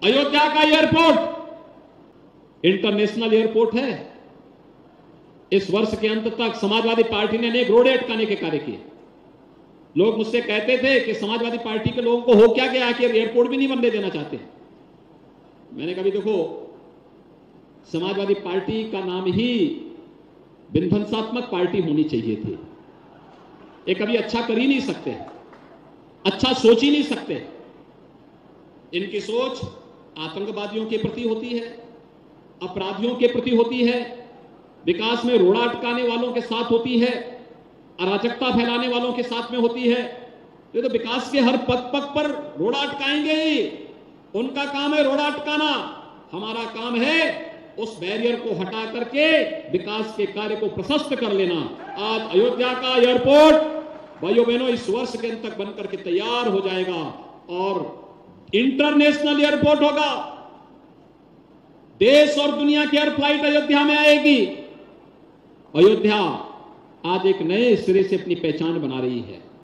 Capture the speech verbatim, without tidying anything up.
अयोध्या का airport international airport है। इस वर्ष के अंत तक समाजवादी पार्टी ने अनेक रोड़े अटकाने के कार्य किए। लोग मुझसे कहते थे कि समाजवादी पार्टी के लोगों को हो क्या गया कि एयरपोर्ट भी नहीं बनने देना चाहते। मैंने कहा देखो, समाजवादी पार्टी का नाम ही विध्वंसात्मक पार्टी होनी चाहिए थी। ये कभी अच्छा कर ही नहीं सकते, अच्छा सोच ही नहीं सकते। इनकी सोच आतंकवादियों के प्रति होती है, अपराधियों के प्रति होती है, विकास में रोड़ा अटकाने वालों के साथ होती है, अराजकता फैलाने वालों के साथ में होती है। ये तो विकास के हर पद पग पर रोड़ा अटकाएंगे ही। उनका काम है रोड़ा अटकाना, हमारा काम है उस बैरियर को हटा करके विकास के कार्य को प्रशस्त कर लेना। आज अयोध्या का एयरपोर्ट भाइयों बहनों इस वर्ष के अंत तक बनकर के तैयार हो जाएगा और इंटरनेशनल एयरपोर्ट होगा। देश और दुनिया की हर फ्लाइट अयोध्या में आएगी। अयोध्या आज एक नए सिरे से अपनी पहचान बना रही है।